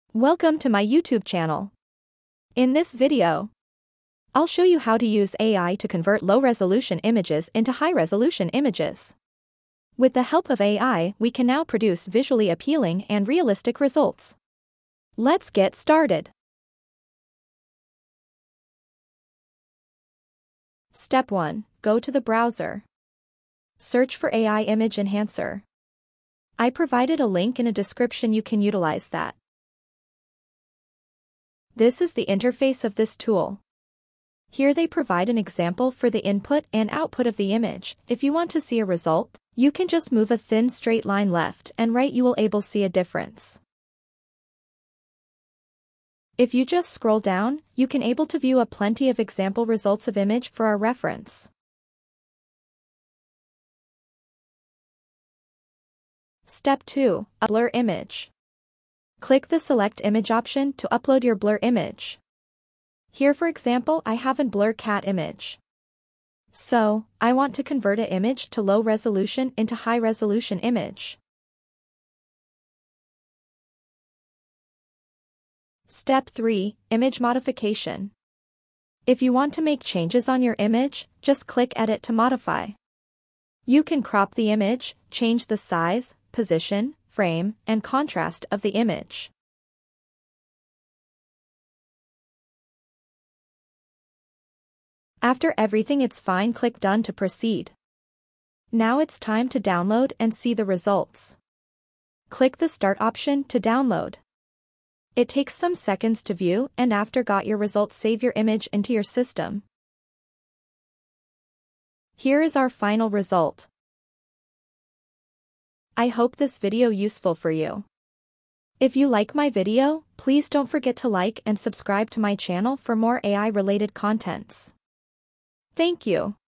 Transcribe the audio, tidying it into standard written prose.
Welcome to my YouTube channel. In this video, I'll show you how to use AI to convert low-resolution images into high-resolution images. With the help of AI, we can now produce visually appealing and realistic results. Let's get started. Step 1. Go to the browser. Search for AI Image Enhancer. I provided a link in a description. You can utilize that. This is the interface of this tool. Here they provide an example for the input and output of the image. If you want to see a result, you can just move a thin straight line left and right. You will able see a difference. If you just scroll down, you can able to view a plenty of example results of image for our reference. Step 2. Blur image. Click the Select Image option to upload your blur image. Here for example I have an blur cat image. So, I want to convert an image to low resolution into high resolution image. Step 3. Image modification. If you want to make changes on your image, just click Edit to modify. You can crop the image, change the size, position, frame, and contrast of the image. After everything it's fine, click Done to proceed. Now it's time to download and see the results. Click the Start option to download. It takes some seconds to view, and after got your results, save your image into your system. Here is our final result. I hope this video useful for you. If you like my video, please don't forget to like and subscribe to my channel for more AI related contents. Thank you.